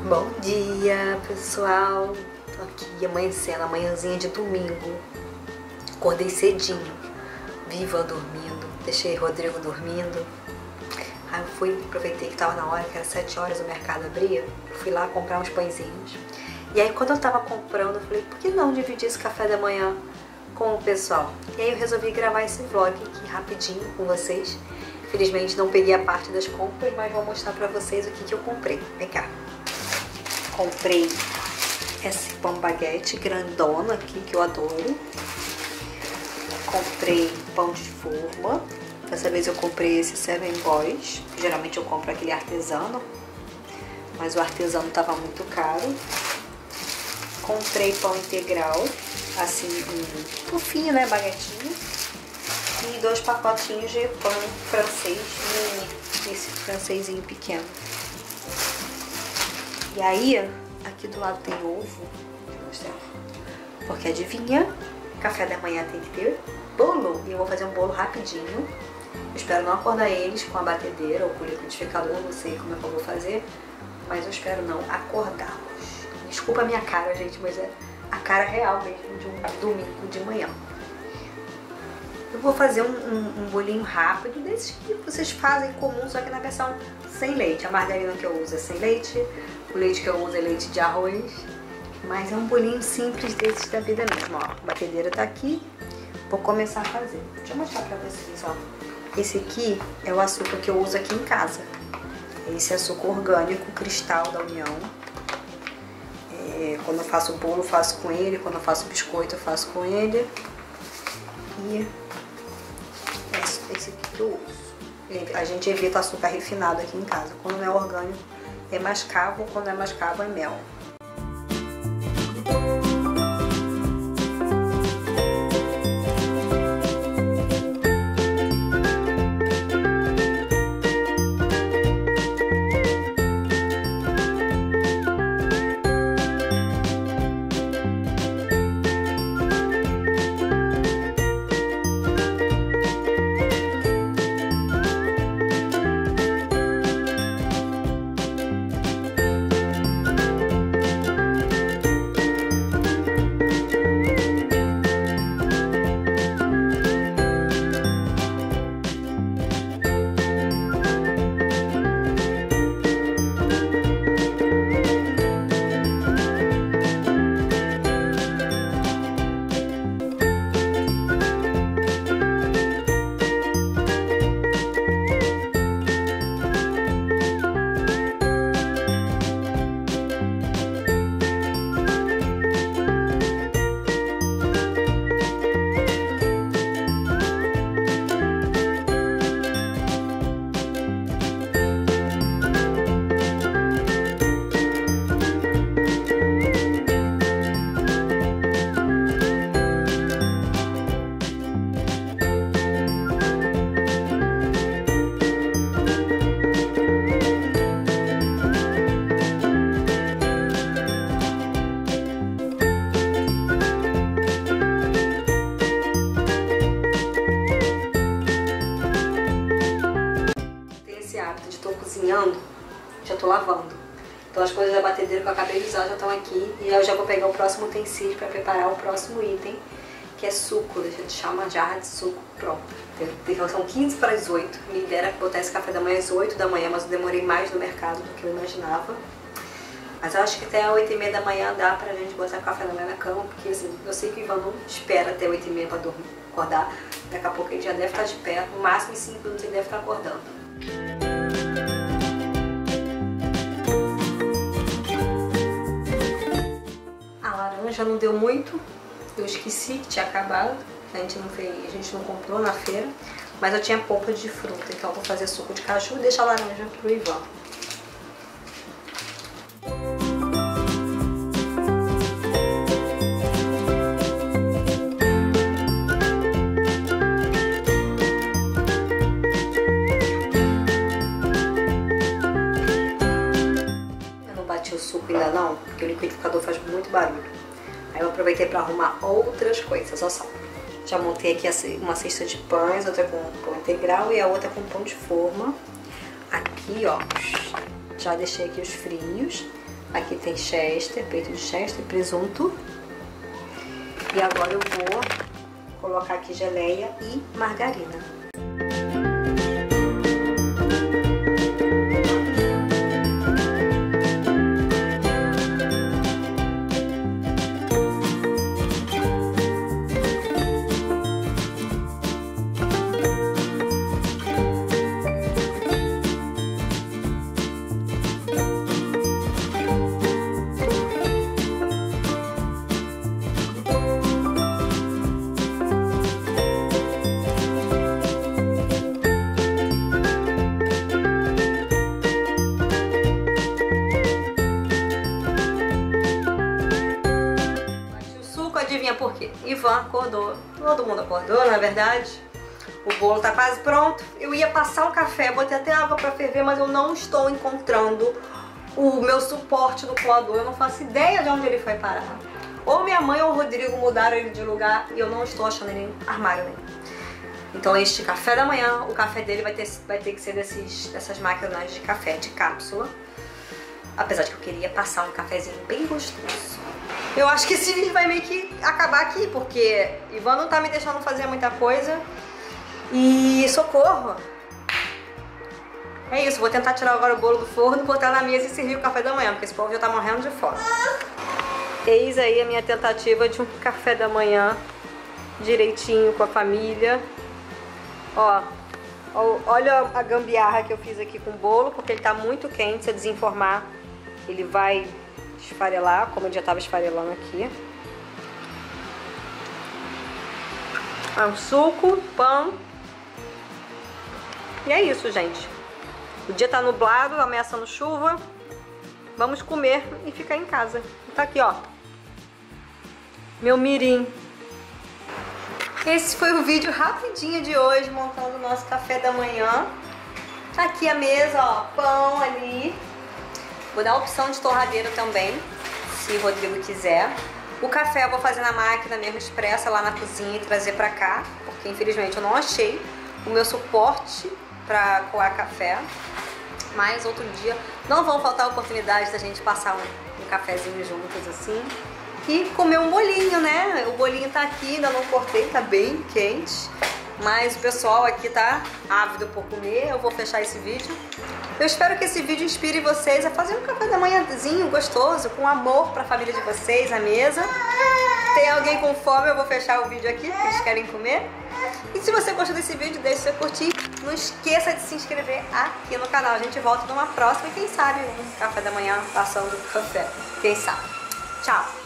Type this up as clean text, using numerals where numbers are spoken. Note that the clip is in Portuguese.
Bom dia, pessoal. Tô aqui amanhecendo, amanhãzinha de domingo. Acordei cedinho, Viva dormindo, deixei Rodrigo dormindo. Aí eu fui, aproveitei que tava na hora, que era 7 horas, o mercado abria. Fui lá comprar uns pãezinhos. E aí quando eu tava comprando, eu falei, por que não dividir esse café da manhã com o pessoal? E aí eu resolvi gravar esse vlog aqui rapidinho com vocês. Infelizmente não peguei a parte das compras, mas vou mostrar pra vocês o que eu comprei. Vem cá. Comprei esse pão baguete grandona aqui, que eu adoro. Comprei pão de forma. Dessa vez eu comprei esse Seven Boys. Geralmente eu compro aquele artesano, mas o artesano tava muito caro. Comprei pão integral, assim, fofinho, né, baguetinho. E 2 pacotinhos de pão francês mini, esse francesinho pequeno. E aí, aqui do lado tem ovo, vou mostrar, porque adivinha, café da manhã tem que ter bolo. E eu vou fazer um bolo rapidinho. Eu espero não acordar eles com a batedeira ou com o liquidificador, não sei como é que eu vou fazer, mas eu espero não acordá-los. Desculpa a minha cara, gente, mas é a cara real mesmo de um domingo de manhã. Eu vou fazer um bolinho rápido, desses que vocês fazem comum, só que na versão sem leite. A margarina que eu uso é sem leite, o leite que eu uso é leite de arroz, mas é um bolinho simples desses da vida mesmo, ó. A batedeira tá aqui, vou começar a fazer. Deixa eu mostrar pra vocês, ó. Esse aqui é o açúcar que eu uso aqui em casa. Esse açúcar orgânico, cristal da União. Quando eu faço bolo, eu faço com ele. Quando eu faço biscoito, eu faço com ele. E esse aqui que eu uso. A gente evita açúcar refinado aqui em casa. Quando não é orgânico, é mascavo. Quando é mascavo, é mel. Cozinhando, já tô lavando. Então as coisas da batedeira que eu acabei de usar já estão aqui. E eu já vou pegar o próximo utensílio para preparar o próximo item, que é suco. Deixa eu deixar uma jarra de suco pronta. São 15 para as 8. Me dera botar esse café da manhã às 8 da manhã, mas eu demorei mais no mercado do que eu imaginava. Mas eu acho que até 8h30 da manhã dá pra gente botar o café da manhã na cama, porque assim, eu sei que o Ivan não espera até 8h30 para dormir, acordar. Daqui a pouco ele já deve estar de pé, no máximo em 5 minutos ele deve estar acordando. Já não deu muito, eu esqueci que tinha acabado, a gente não comprou na feira, mas eu tinha polpa de fruta, então eu vou fazer suco de caju e deixar a laranja pro Ivan. Eu não bati o suco ainda não, porque o liquidificador faz muito barulho. Aí eu aproveitei para arrumar outras coisas, olha só. Já montei aqui uma cesta de pães, outra com pão integral e a outra com pão de forma. Aqui, ó, já deixei aqui os frios. Aqui tem chester, peito de chester, presunto. E agora eu vou colocar aqui geleia e margarina. Adivinha por quê? Ivan acordou, todo mundo acordou, na verdade. O bolo tá quase pronto. Eu ia passar um café, botei até água pra ferver, mas eu não estou encontrando o meu suporte no coador. Eu não faço ideia de onde ele foi parar. Ou minha mãe ou o Rodrigo mudaram ele de lugar e eu não estou achando ele em armário nenhum. Então este café da manhã, o café dele vai ter que ser dessas máquinas de café, de cápsula. Apesar de que eu queria passar um cafezinho bem gostoso. Eu acho que esse vídeo vai meio que acabar aqui, porque Ivan não tá me deixando fazer muita coisa. E socorro! É isso, vou tentar tirar agora o bolo do forno, botar na mesa e servir o café da manhã, porque esse povo já tá morrendo de fome. Eis aí a minha tentativa de um café da manhã direitinho com a família. Ó, olha a gambiarra que eu fiz aqui com o bolo, porque ele tá muito quente. Se eu desenformar, ele vai esfarelar, como ele já estava esfarelando aqui. Um suco, pão. E é isso, gente. O dia tá nublado, ameaçando chuva. Vamos comer e ficar em casa. Tá aqui, ó, meu mirim. Esse foi o vídeo rapidinho de hoje, montando o nosso café da manhã. Tá aqui a mesa, ó, pão ali. Vou dar a opção de torradeira também, se o Rodrigo quiser. O café eu vou fazer na máquina mesmo, expressa lá na cozinha e trazer pra cá, porque infelizmente eu não achei o meu suporte pra coar café. Mas outro dia não vão faltar oportunidades da gente passar um cafezinho juntos assim. E comer um bolinho, né? O bolinho tá aqui, ainda não cortei, tá bem quente. Mas o pessoal aqui tá ávido por comer. Eu vou fechar esse vídeo. Eu espero que esse vídeo inspire vocês a fazer um café da manhãzinho gostoso, com amor pra família de vocês, à mesa. Tem alguém com fome, eu vou fechar o vídeo aqui, porque eles querem comer. E se você gostou desse vídeo, deixe seu curtir. Não esqueça de se inscrever aqui no canal. A gente volta numa próxima e quem sabe um café da manhã passando café. Quem sabe? Tchau!